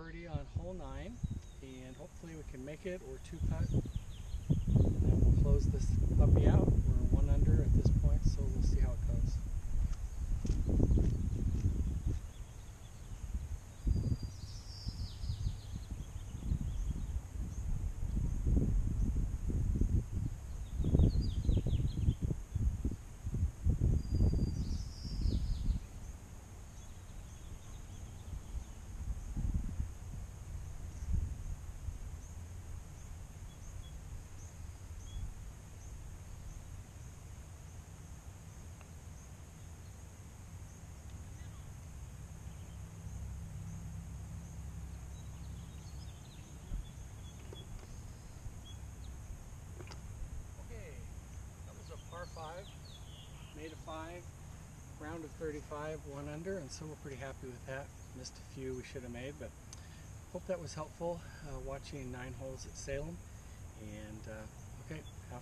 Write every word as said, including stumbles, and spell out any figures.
birdie on hole nine, and hopefully we can make it or two putt. And then we'll close this puppy out. We're one under at this point, so we'll see how it goes. Par five, made a five, round of thirty-five, one under, and so we're pretty happy with that. Missed a few we should have made, but hope that was helpful uh, watching nine holes at Salem. And uh, okay, have